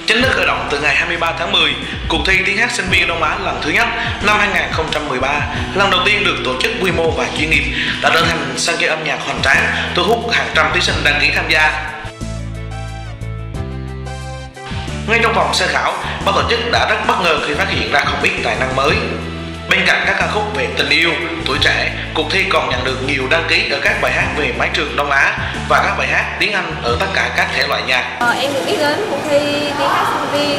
Chính thức khởi động từ ngày 23 tháng 10, cuộc thi tiếng hát sinh viên Đông Á lần thứ nhất năm 2013, lần đầu tiên được tổ chức quy mô và chuyên nghiệp, đã trở thành sân chơi âm nhạc hoành tráng, thu hút hàng trăm thí sinh đăng ký tham gia. Ngay trong vòng sơ khảo, ban tổ chức đã rất bất ngờ khi phát hiện ra không ít tài năng mới. Bên cạnh các ca khúc về tình yêu, tuổi trẻ, cuộc thi còn nhận được nhiều đăng ký ở các bài hát về mái trường Đông Á và các bài hát tiếng Anh ở tất cả các thể loại nhạc. Em được biết đến cuộc thi tiếng hát sinh viên,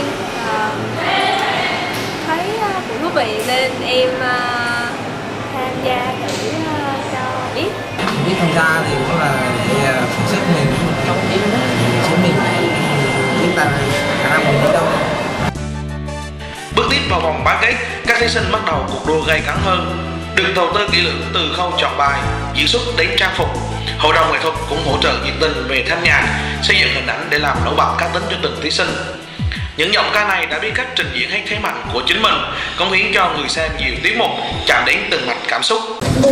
thấy cũng thú vị nên em tham gia thử cho biết. Đi tham gia thì cũng là để thử sức mình trong chính mình chúng ta khả năng mình đến đâu. Bước tiếp vào vòng bán kết, các thí sinh bắt đầu cuộc đua gay cấn hơn, được đầu tư kỹ lưỡng từ khâu chọn bài, diễn xuất đến trang phục. Hội đồng nghệ thuật cũng hỗ trợ nhiệt tình về thanh nhạc, xây dựng hình ảnh để làm nổi bật cá tính cho từng thí sinh. Những giọng ca này đã biết cách trình diễn hết thế mạnh của chính mình, cống hiến cho người xem nhiều tiết mục, chạm đến từng mạch cảm xúc.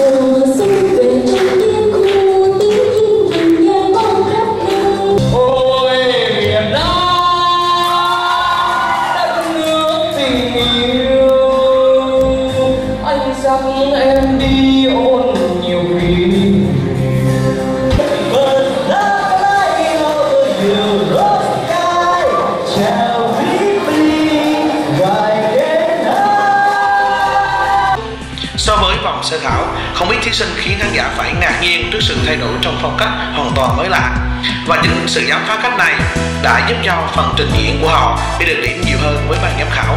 Em đi ôn nhiều khi So với vòng sơ khảo, không ít thí sinh khiến khán giả phải ngạc nhiên trước sự thay đổi trong phong cách hoàn toàn mới lạ. Và chính sự khám phá cách này đã giúp cho phần trình diễn của họ đi được điểm nhiều hơn với ban giám khảo.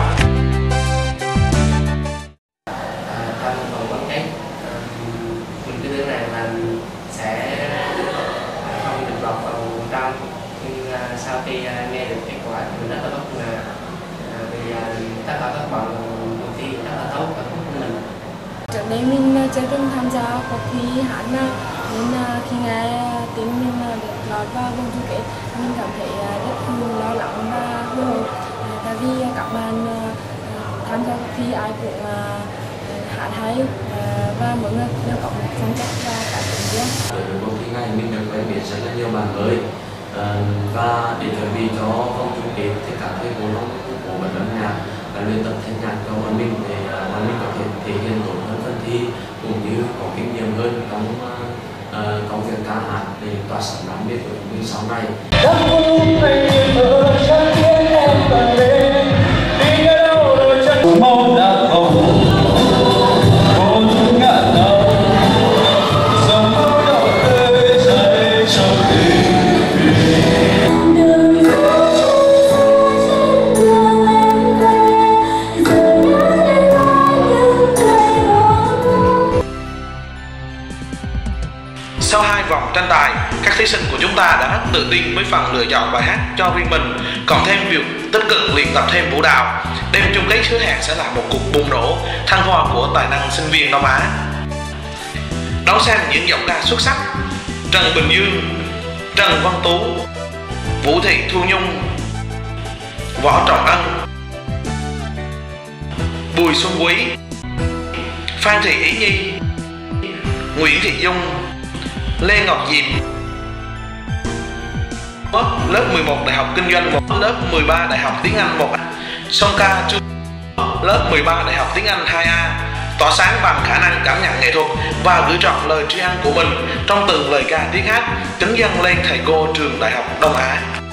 Sau khi nghe được kết quả thì mình rất là bất ngờ vì tất cả các bạn cuộc thi rất là tốt và của mình. Trước đây mình chưa từng tham gia cuộc thi hát nên khi nghe tiếng mình được lọt vào vòng chung kết, mình cảm thấy rất lo lắng và hồi hộp, tại vì các bạn tham gia cuộc thi ai cũng hát hay và mỗi người đều có một phong cách và cá tính riêng. Ở cuộc thi này mình được quen biết rất là nhiều bạn mới. Và để chuẩn bị cho vòng chung kết thì cả thầy cô trong của ban âm nhạc đã luyện tập thanh nhạc cho bọn mình để bọn mình có thể thể hiện tốt hơn phần thi, cũng như có kinh nghiệm hơn trong công việc ca hát để tỏa sáng đam mê của chúng mình sau này. Sau 2 vòng tranh tài, các thí sinh của chúng ta đã rất tự tin với phần lựa chọn bài hát cho riêng mình, còn thêm việc tích cực luyện tập thêm vũ đạo. Đêm chung kết hứa hẹn sẽ là một cuộc bùng nổ, thăng hoa của tài năng sinh viên Đông Á. Đón xem những giọng ca xuất sắc: Trần Bình Dương, Trần Văn Tú, Vũ Thị Thu Nhung, Võ Trọng Ân, Bùi Xuân Quý, Phan Thị Ý Nhi, Nguyễn Thị Dung, Lê Ngọc Diệp. Lớp 11 Đại học Kinh doanh 1, lớp 13 Đại học Tiếng Anh 1A, Song Ca Chu, lớp 13 Đại học Tiếng Anh 2A, tỏa sáng bằng khả năng cảm nhận nghệ thuật và gửi trọn lời tri ân của mình trong từng lời ca tiếng hát kính dâng lên thầy cô trường Đại học Đông Á.